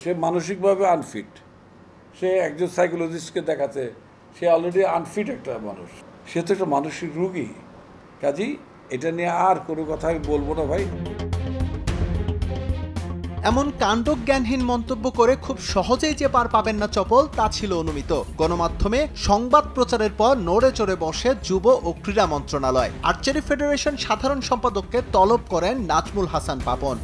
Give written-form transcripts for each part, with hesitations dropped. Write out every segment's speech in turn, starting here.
সে মানসিকভাবে আনফিট, সে একজন সাইকোলজিস্টকে দেখাতে সে অলরেডি আনফিট একটা মানুষ, সে তো একটা মানসিক রোগী। কাজেই এটা নিয়ে আর কোনো কথা আমি বলবো না ভাই। এমন কাণ্ডজ্ঞানহীন মন্তব্য করে খুব সহজেই যে পার পাবেন না চপল তা ছিল অনুমিত। গণমাধ্যমে সংবাদ প্রচারের পর নড়ে চড়ে বসে যুব ও ক্রীড়া মন্ত্রণালয়। আর্চারি ফেডারেশন সাধারণ সম্পাদককে তলব করেন নাজমুল হাসান পাপন।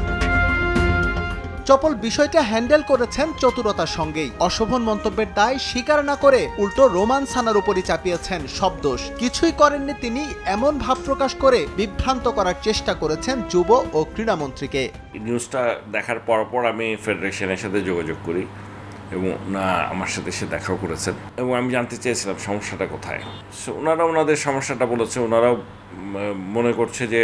চপল বিষয়টা হ্যান্ডেল করেছেন চতুরতার সঙ্গেই। অশোভন মন্তব্যের দায় স্বীকার না করে উল্টো রোমান সানার উপরই চাপিয়েছেন সব দোষ। কিছুই করেননি তিনি, এমন ভাব প্রকাশ করে বিভ্রান্ত করার চেষ্টা করেছেন যুব ও ক্রীড়ামন্ত্রীকে। নিউজটা দেখার পর আমি ফেডারেশনের সাথে যোগাযোগ করি এবং আমার সাথে সে দেখাও করেছেন এবং আমি জানতে চেয়েছিলাম সমস্যাটা কোথায়। ওনারা ওনাদের সমস্যাটা বলেছে। ওনারাও মনে করছে যে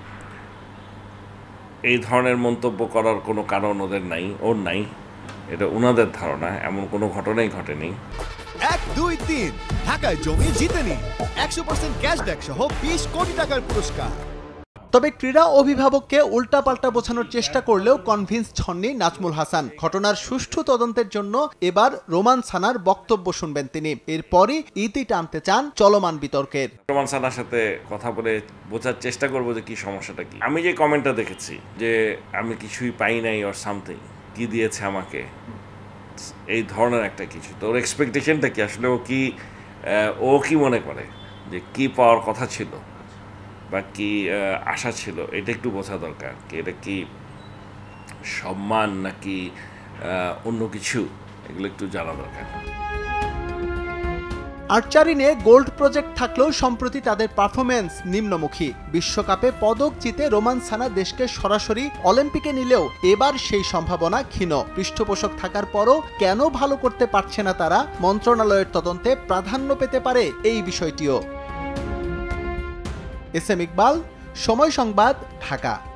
এই ধরনের মন্তব্য করার কোনো কারণ ওদের নাই, এটা ওনাদের ধারণা, এমন কোনো ঘটনাই ঘটেনি। 1, 2, 3 ঢাকায় জমি জিতে নিন 100% ক্যাশব্যাক সহ 20 কোটি টাকার পুরস্কার। তবে ক্রীড়া অভিভাবককে উল্টাপাল্টা বোঝানোর চেষ্টা করলেও কনভিন্স হননি নাজমুল হাসান। ঘটনার সুষ্ঠু তদন্তের জন্য এবার রোমান সানার বক্তব্য শুনবেন তিনি। এরপরই ইতি টানতে চান চলমান বিতর্কের। রোমান সানার সাথে কথা বলে বোঝার চেষ্টা করবো যে কি সমস্যাটা কি। আমি যে কমেন্টটা দেখেছি যে আমি কিছুই পাই নাই অর সামথিং, কি দিয়েছে আমাকে, এই ধরনের একটা কিছু। তো ওর এক্সপেকটেশনটা কি, আসলে ও কি মনে করে যে কি পাওয়ার কথা ছিল বা কি আশা ছিল, এটা একটু বোঝা দরকার। এটা কি সম্মান নাকি অন্য কিছু, এগুলো একটু জানা দরকার। আর্চারি নিয়ে গোল্ড প্রজেক্ট থাকলেও সম্প্রতি তাদের পারফরমেন্স নিম্নমুখী। বিশ্বকাপে পদক জিতে রোমান সানা দেশকে সরাসরি অলিম্পিকে নিলেও এবার সেই সম্ভাবনা ক্ষীণ। পৃষ্ঠপোষক থাকার পরও কেন ভালো করতে পারছে না তারা, মন্ত্রণালয়ের তদন্তে প্রাধান্য পেতে পারে এই বিষয়টিও। এস এম ইকবাল, সময় সংবাদ, ঢাকা।